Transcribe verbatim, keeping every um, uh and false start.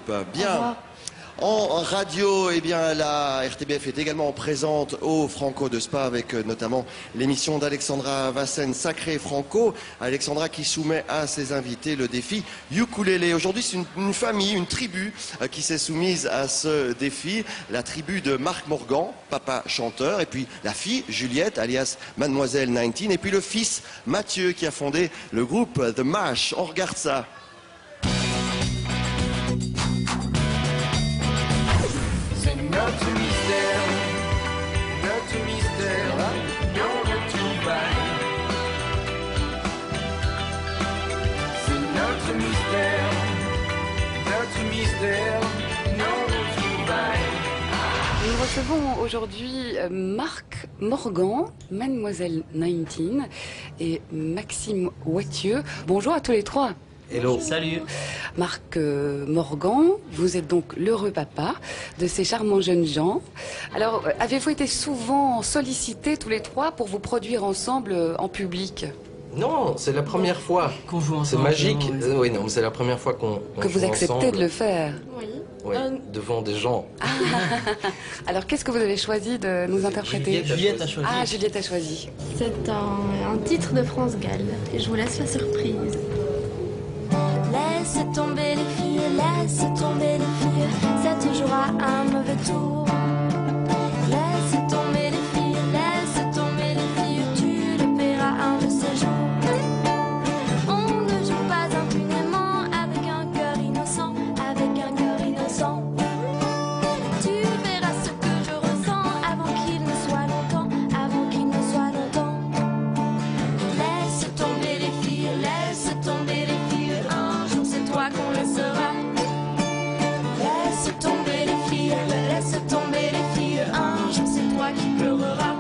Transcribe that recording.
groupe. Bien. En radio, eh bien, la R T B F est également présente au Franco de Spa avec euh, notamment l'émission d'Alexandra Vassen, Sacré Franco. Alexandra qui soumet à ses invités le défi ukulélé. Aujourd'hui, c'est une, une famille, une tribu euh, qui s'est soumise à ce défi. La tribu de Marc Morgan, papa chanteur, et puis la fille Juliette, alias Mademoiselle dix-neuf, et puis le fils Mathieu qui a fondé le groupe The Mash. On regarde ça. Notre mystère, notre mystère, on retrouvaille. C'est notre mystère, notre mystère, on retrouvaille. Nous recevons aujourd'hui Marc Morgan, Mademoiselle dix-neuf et Maxime Wathieu. Bonjour à tous les trois. Hello. Salut. Marc euh, Morgan, vous êtes donc l'heureux papa de ces charmants jeunes gens. Alors, euh, avez-vous été souvent sollicités tous les trois pour vous produire ensemble euh, en public? Non, c'est la première fois. Qu'on joue C'est ensemble. magique. Oui, Euh, oui, non, mais c'est la première fois qu'on qu'on Que vous joue acceptez ensemble. de le faire. Oui. Oui, Euh, devant des gens. Alors, qu'est-ce que vous avez choisi de nous interpréter? Juliette a choisi. Ah, Juliette a choisi. C'est un, un titre de France Gall et je vous laisse la surprise. Laisse tomber les filles, laisse tomber les filles, ça te jouera un mauvais tour. Laisse tomber les filles, laisse tomber les filles, tu le paieras un de ces jours. On ne joue pas impunément avec un cœur innocent, avec un cœur innocent. Tu verras ce que je ressens avant qu'il ne soit longtemps, avant qu'il ne soit longtemps. Laisse tomber les filles, laisse tomber les filles, un jour c'est toi qu'on le sera. Laisse tomber les filles, laisse tomber les filles, un jour c'est toi qui pleureras.